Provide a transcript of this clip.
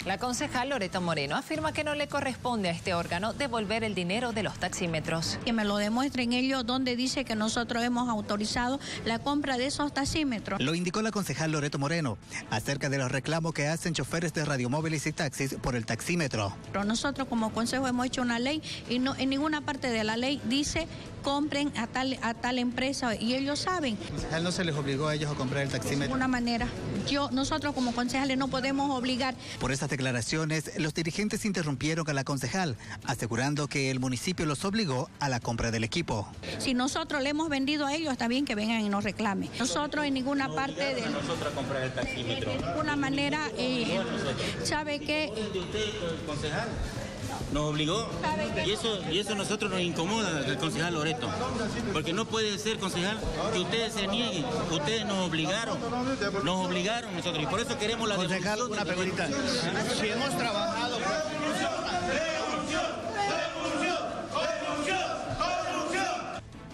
La concejal Loreto Moreno afirma que no le corresponde a este órgano devolver el dinero de los taxímetros. Que me lo demuestren ellos donde dice que nosotros hemos autorizado la compra de esos taxímetros. Lo indicó la concejal Loreto Moreno acerca de los reclamos que hacen choferes de radiomóviles y taxis por el taxímetro. Pero nosotros como consejo hemos hecho una ley y no en ninguna parte de la ley dice compren a tal empresa y ellos saben. ¿Concejal no se les obligó a ellos a comprar el taxímetro? De ninguna manera. Nosotros como concejales no podemos obligar. Por esas declaraciones, los dirigentes interrumpieron a la concejal, asegurando que el municipio los obligó a la compra del equipo. Si nosotros le hemos vendido a ellos, está bien que vengan y nos reclamen. Nosotros en ninguna parte de nosotros a comprar el taxímetro. De ninguna manera, ¿sabe qué? ¿Usted, concejal? Nos obligó y eso a nosotros nos incomoda, el concejal Loreto, porque no puede ser, concejal, que ustedes se nieguen. Ustedes nos obligaron nosotros, y por eso queremos la concejal, devolución. una pregunta. Si hemos trabajado